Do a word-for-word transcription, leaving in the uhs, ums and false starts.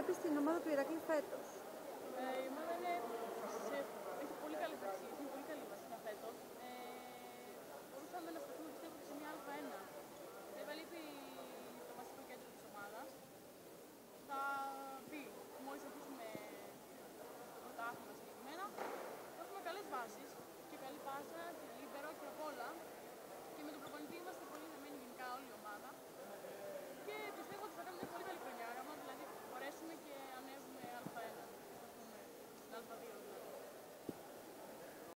βλέπεις την ομάδα του Ηράκλειο φέτος? Ε, η ομάδα είναι σε... έχει πολύ καλή βασίλεια, είναι πολύ καλή βασίλεια φέτος.